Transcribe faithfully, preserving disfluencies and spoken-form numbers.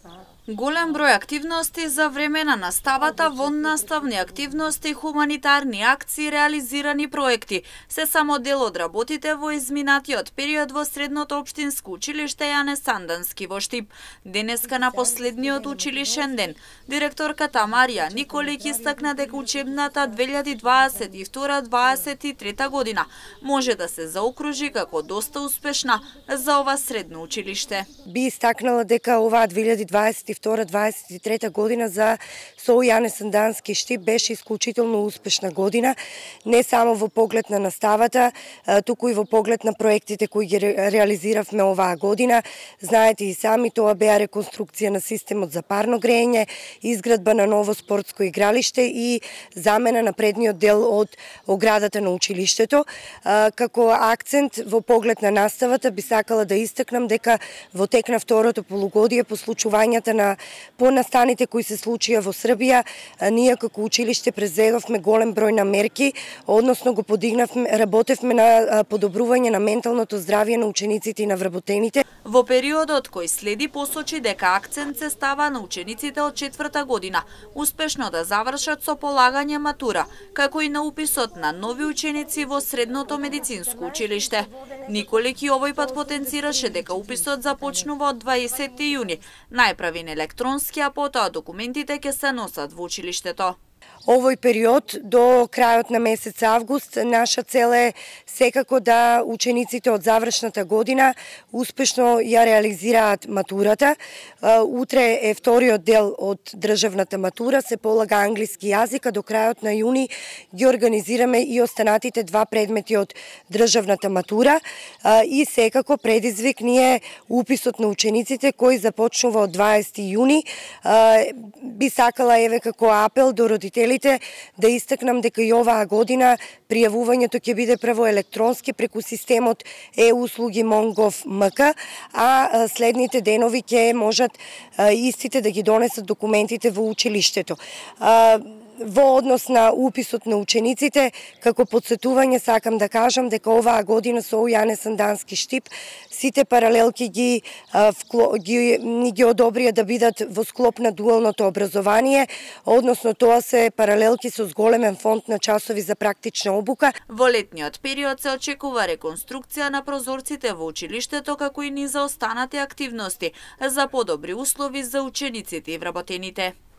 Голем број активности за време на наставата, воннаставни активности, хуманитарни акции, реализирани проекти, се само дел од работите во изминатиот период во Средното општинско училиште Јане Сандански во Штип. Денеска на последниот училишен ден, директорката Марија Николик истакна дека учебната две илјади дваесет и втора дваесет и трета година може да се заокружи како доста успешна за ова средно училиште. Би истакнала дека оваа две илјади дваесет и втора дваесет и трета година за СОУ Јане Сандански Штип беше исклучително успешна година, не само во поглед на наставата, туку и во поглед на проектите кои ги реализиравме оваа година. Знаете и сами, тоа беа реконструкција на системот за парно грејење, изградба на ново спортско игралиште и замена на предниот дел од оградата на училиштето. Како акцент во поглед на наставата би сакала да истакнам дека во тек на второто полугодие по случувањата на понастаните кои се случија во Србија, ние како училиште презедовме голем број на мерки, односно го подигнавме, работевме на подобрување на менталното здравје на учениците и на вработените. Во периодот кој следи посочи дека акцент се става на учениците од четврта година, успешно да завршат со полагање матура, како и на уписот на нови ученици во Средното медицинско училиште. Николик и овој пат потенцираше дека уписот започнува од дваесети јуни, најправен електронски, а потоа документите ќе се носат во училиштето. Овој период до крајот на месец август наша цел е секако да учениците од завршната година успешно ја реализираат матурата. Утре е вториот дел од државната матура, се полага англиски јазик, а до крајот на јуни ги организираме и останатите два предмети од државната матура. И секако предизвик ни е уписот на учениците кој започнува од дваесети јуни. Би сакала еве како апел до родители да истакнам дека и оваа година пријавувањето ќе биде прво електронски преку системот е-услуги Монгов МК, а следните денови ќе можат истите да ги донесат документите во училиштето. Во однос на уписот на учениците, како подсетување сакам да кажам дека оваа година СОУ Јане Сандански Штип сите паралелки ги, ги, ги одобрија да бидат во склоп на дуалното образование, односно тоа се паралелки со зголемен фонд на часови за практична обука. Во летниот период се очекува реконструкција на прозорците во училиштето, како и низ останати активности за подобри услови за учениците и вработените.